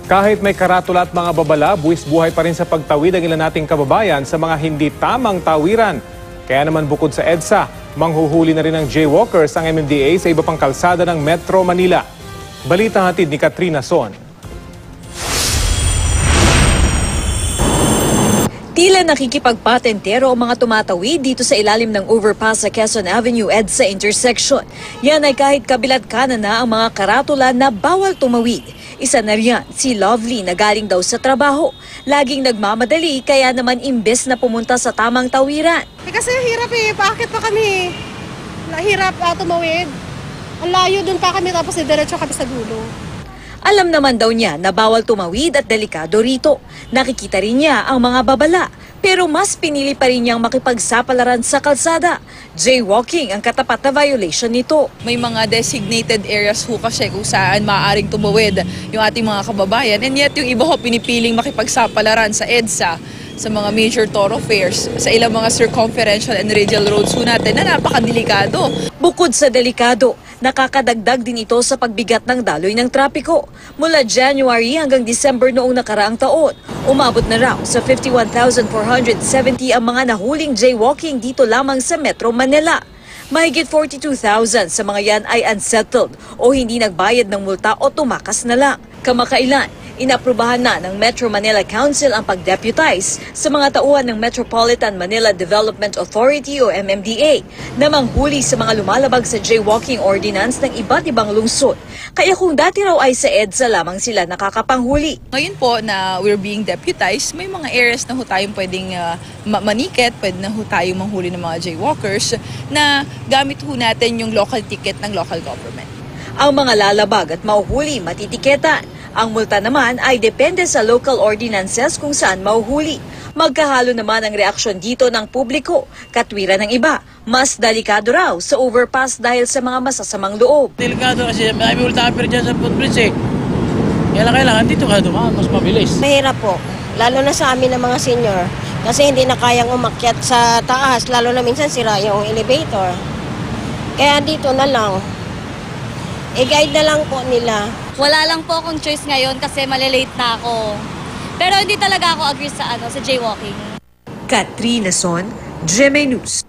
Kahit may karatula at mga babala, buwis buhay pa rin sa pagtawid ang ilan nating kababayan sa mga hindi tamang tawiran. Kaya naman bukod sa EDSA, manghuhuli na rin ng jaywalkers ang MMDA sa iba pang kalsada ng Metro Manila. Balitang hatid ni Katrina Son. Tila nakikipagpatentero ang mga tumatawid dito sa ilalim ng overpass sa Quezon Avenue EDSA intersection. Yan ay kahit kabilat kanan na ang mga karatula na bawal tumawid. Isa na riyan, si Lovely na galing daw sa trabaho. Laging nagmamadali kaya naman imbes na pumunta sa tamang tawiran. Kasi hirap bakit pa kami? Hirap tumawid. Ang layo dun pa kami tapos diretso kami sa dulo. Alam naman daw niya na bawal tumawid at delikado rito. Nakikita rin niya ang mga babala. Pero mas pinili pa rin niyang makipagsapalaran sa kalsada. Jaywalking ang katapat na violation nito. May mga designated areas ho kasi kung saan maaaring tumawid yung ating mga kababayan. And yet yung iba ho pinipiling makipagsapalaran sa EDSA, sa mga major thoroughfares, sa ilang mga circumferential and radial roads ho natin na napakadelikado. Bukod sa delikado, nakakadagdag din ito sa pagbigat ng daloy ng trapiko. Mula January hanggang December noong nakaraang taon, umabot na raw sa 51,470 ang mga nahuling jaywalking dito lamang sa Metro Manila. Mahigit 42,000 sa mga yan ay unsettled o hindi nagbayad ng multa o tumakas na lang. Kamakailan, inaprubahan na ng Metro Manila Council ang pag-deputize sa mga tauhan ng Metropolitan Manila Development Authority o MMDA na manghuli sa mga lumalabag sa jaywalking ordinance ng iba't ibang lungsod. Kaya kung dati raw ay sa EDSA lamang sila nakakapanghuli. Ngayon po na we're being deputized, may mga areas na ho tayong pwedeng maniket, pwede na ho tayong manghuli ng mga jaywalkers na gamit ho natin yung local ticket ng local government. Ang mga lalabag at mauhuli matitiketan. Ang multa naman ay depende sa local ordinances kung saan mauhuli. Magkahalo naman ang reaksyon dito ng publiko. Katwiran ng iba, mas delikado raw sa overpass dahil sa mga masasamang loob. Delikado kasi may multa pero dyan sa footbridge eh. Kailangan dito ka dumaan, mas mabilis. Mahirap po, lalo na sa amin ng mga senior. Kasi hindi na kayang umakyat sa taas, lalo na minsan sira yung elevator. Kaya dito na lang. I-guide na lang po nila. Wala lang po akong choice ngayon kasi malilate na ako. Pero hindi talaga ako agree sa jaywalking. Katrina Son, GMA News.